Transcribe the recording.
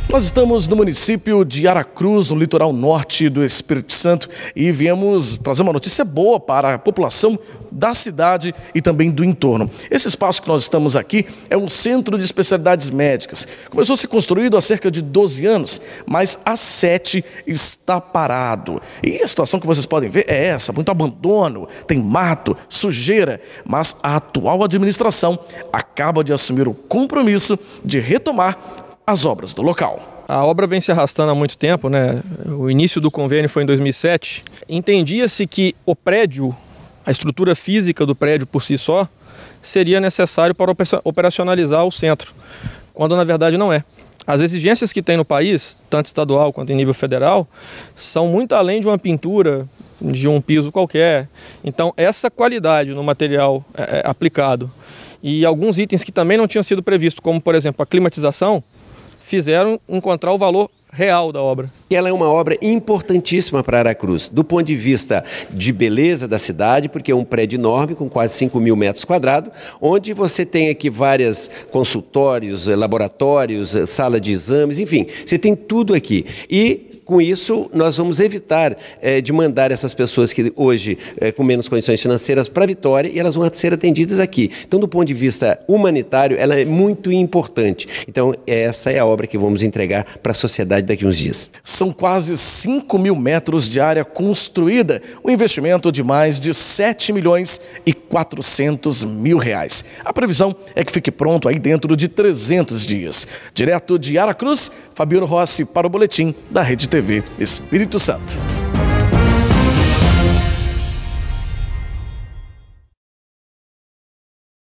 Nós estamos no município de Aracruz, no litoral norte do Espírito Santo, e viemos trazer uma notícia boa para a população da cidade e também do entorno. Esse espaço que nós estamos aqui é um centro de especialidades médicas. Começou a ser construído há cerca de 12 anos, mas há 7 está parado. E a situação que vocês podem ver é essa, muito abandono, tem mato, sujeira, mas a atual administração acaba de assumir o compromisso de retomar as obras do local. A obra vem se arrastando há muito tempo, né? O início do convênio foi em 2007. Entendia-se que o prédio, a estrutura física do prédio por si só, seria necessário para operacionalizar o centro, quando na verdade não é. As exigências que tem no país, tanto estadual quanto em nível federal, são muito além de uma pintura, de um piso qualquer. Então, essa qualidade no material aplicado e alguns itens que também não tinham sido previstos, como por exemplo a climatização, fizeram encontrar o valor real da obra. Ela é uma obra importantíssima para Aracruz, do ponto de vista de beleza da cidade, porque é um prédio enorme, com quase 5.000 metros quadrados, onde você tem aqui vários consultórios, laboratórios, sala de exames, enfim, você tem tudo aqui. E com isso, nós vamos evitar de mandar essas pessoas que hoje, com menos condições financeiras, para Vitória, e elas vão ser atendidas aqui. Então, do ponto de vista humanitário, ela é muito importante. Então, essa é a obra que vamos entregar para a sociedade daqui a uns dias. São quase 5.000 metros de área construída, um investimento de mais de 7.400.000 reais. A previsão é que fique pronto aí dentro de 300 dias. Direto de Aracruz, Fabiano Rossi para o Boletim da Rede TV Espírito Santo.